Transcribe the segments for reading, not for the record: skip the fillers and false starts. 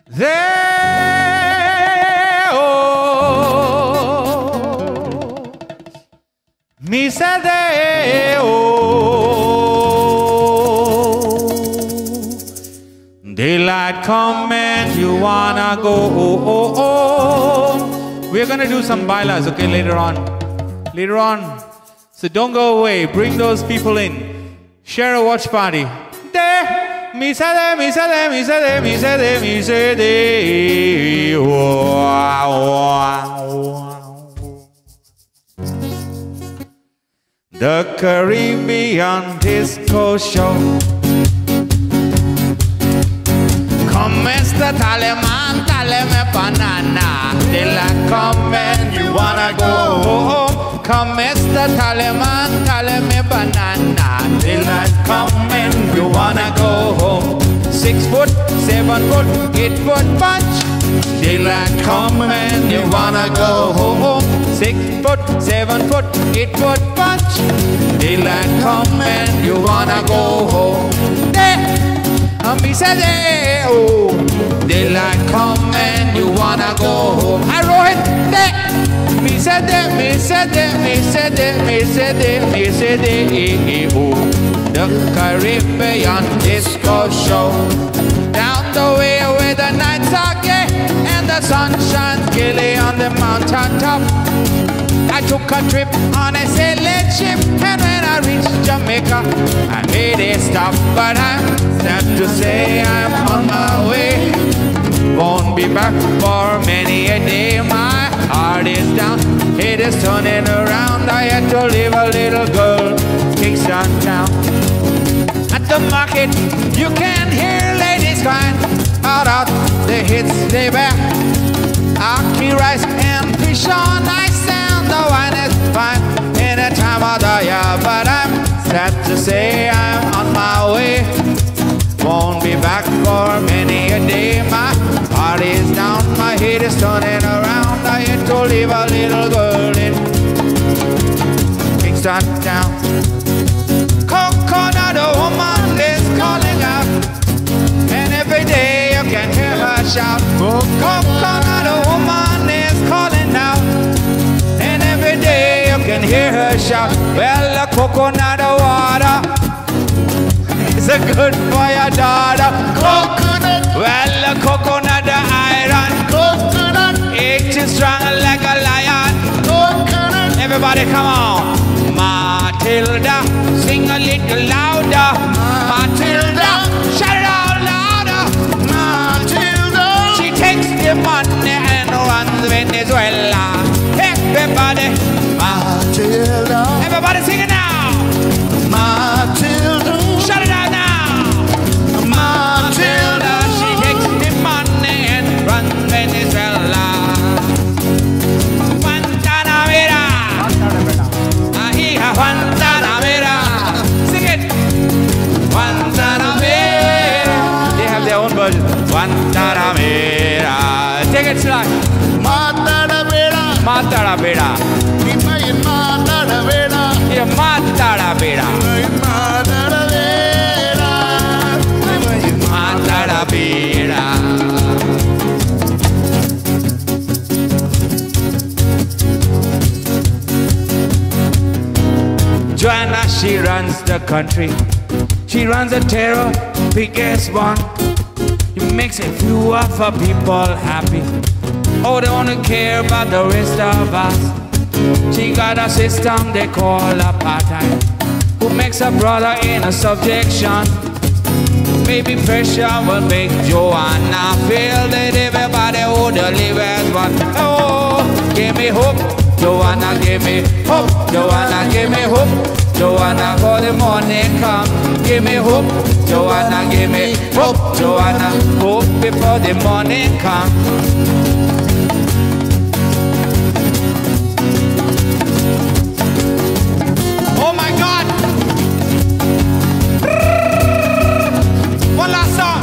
Me say daylight come and you wanna go home. We're gonna do some bailas, okay, later on. Later on. So don't go away. Bring those people in. Share a watch party. De, me say de, me say de, me say de, me say de, me say de. The Caribbean Disco Show. Come, Mr. Tallyman, tally me banana. Daylight come and you wanna go home. Come, Mr. Tallyman, tally me banana. Daylight come and you wanna go home. 6 foot, 7 foot, 8 foot bunch. Daylight come and you wanna go home. 6 foot, 7 foot, 8 foot bunch. Daylight come and you wanna go home. Me say oh, daylight come and you wanna go home. I wrote it. Me say me say me say me say me say oh, the Caribbean Disco Show. Down the way where the nights are gay and the sun shines gaily on the mountain top. I took a trip on a sailing ship, and when I reached Jamaica, I made a stop. But I'm sad to say I'm on my way. Won't be back for many a day. My heart is down, it is turning around. I had to leave a little girl, Kingston town. At the market, you can hear ladies crying out the hits they bear. Ackee rice and fish on ice. The wine is fine in a time of the year, but I'm sad to say I'm on my way. Won't be back for many a day. My heart is down, my head is turning around. I had to leave a little girl in Kingston town. Coconut woman is calling out, and every day you can hear her shout. Coconut woman is calling out, every day you can hear her shout. Well, the coconut water is a good for your daughter. Coconut. Well, the coconut iron. Coconut. It is strong like a lion. Coconut. Everybody come on. Matilda, sing a little louder. Matilda, shout it out louder. Matilda. She takes the money and runs Venezuela. Everybody, Matilda. Everybody sing it now. Matilda. Shout it out now. Matilda. She takes the money and runs Venezuela. Guantanamera. Guantanamera. Sing it. Guantanamera. They have their own version. Guantanamera. Take it slow. Mata la vera. Mata la vera. Mata la vera. Mata la vera. Joanna, she runs the country. She runs the terror, biggest one. It makes a few of her people happy. Oh, they wanna care about the rest of us. She got a system they call apartheid, who makes her brother in a subjection. Maybe pressure will make Joanna feel that everybody would live as one. Oh, give me hope, Joanna, give me hope. Joanna, give me hope. Joanna, for the morning come. Give me hope, Joanna, give me hope. Joanna, hope before the morning come. Oh my God! One last song.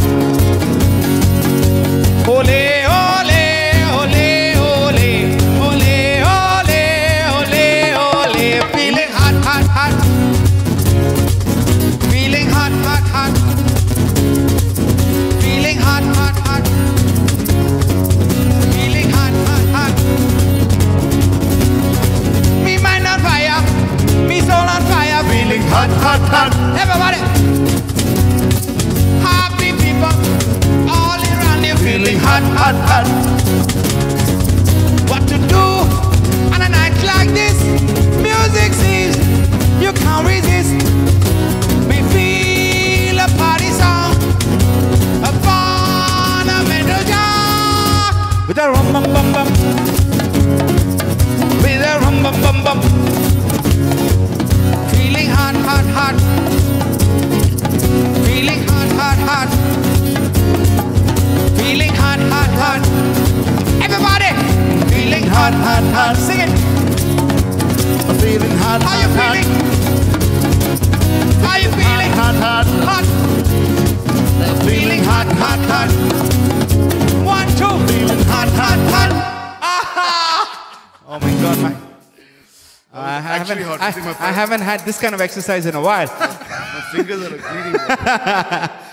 Ole, ole, ole, ole, ole, ole, ole, ole. Feeling hot, hot, hot. Feeling hot, hot, hot. Feeling hot, hot, hot. hot, hot. What to do on a night like this? Music says you can't resist. We feel a party song, a fundamental jam. With a rum bum bum bum, with a rum bum bum bum. Feeling hot, hot, hot. Feeling hot, hot, hot. Feeling hot, hot, hot. Everybody! Feeling hot, hot, hot. Sing it. I'm feeling hot, How you hot, feeling? How you feeling? hot, hot, Hot. feeling hot, hot, hot. 1, 2. Feeling hot, hot, hot. Oh my God, my. Actually hot. See my I haven't had this kind of exercise in a while. my fingers are bleeding.